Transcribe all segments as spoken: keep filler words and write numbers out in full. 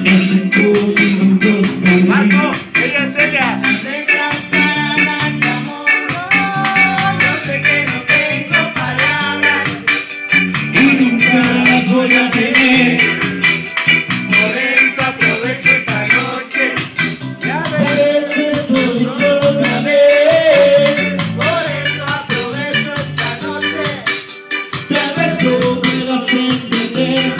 Marco, ella es Celia. Negras para darte amor. Yo sé que no tengo palabras y nunca las voy a tener. por eso aprovecho esta noche. Ya Por ves, eso estoy solo una vez. por eso aprovecho esta noche. Tal vez no me vas a entender.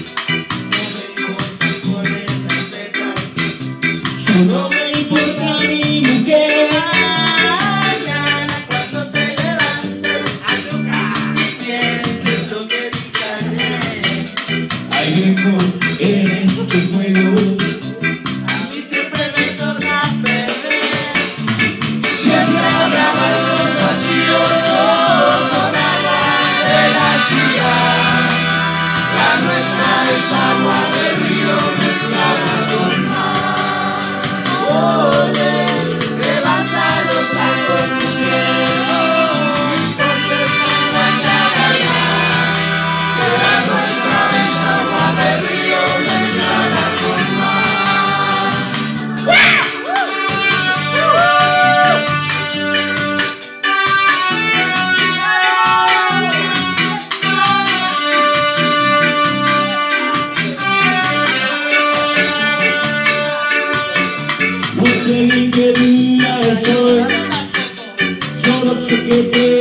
No me importa mi mujer. Mañana cuando te levantes, azúcar, pienses lo que dije ayer. Hay mejor en este juego. A mí siempre me toca perder. Siempre habrá vasos vacíos Con agua de la ciudad. La nuestra es agua de río mezclada con mar. Oye, levanta los brazos, mujer, y ponte esta guachada ya. Que la nuestra es agua de río mezclada con mar. No sé ni qué día es hoy, solo sé que te